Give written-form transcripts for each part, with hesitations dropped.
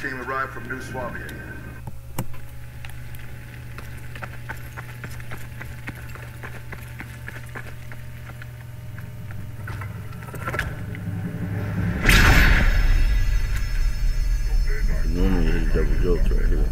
Team arrived from New Swabia. Normally his double jokes right here.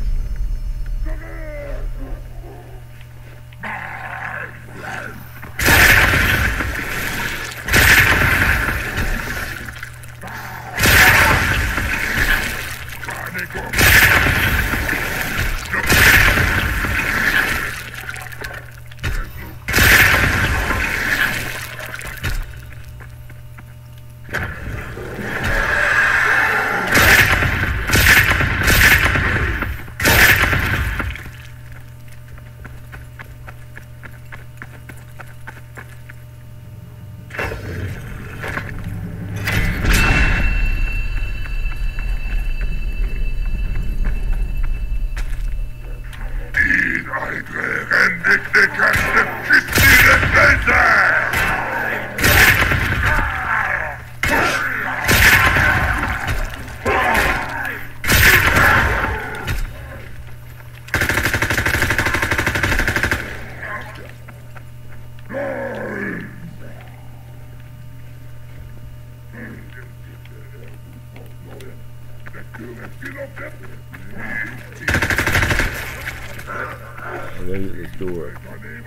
Let's do it.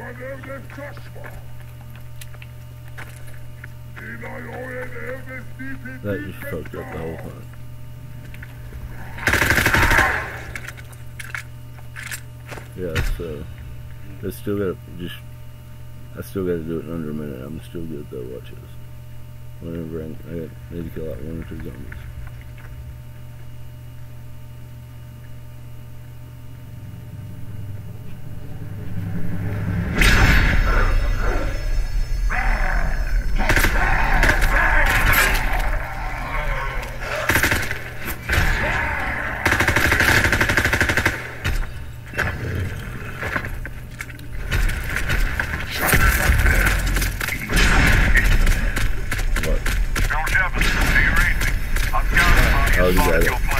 That just fucked up the whole time. Yeah, so I still gotta do it in under a minute. I'm still good though. Watch this. Whenever I need to kill out 1 or 2 zombies. Oh, you got it.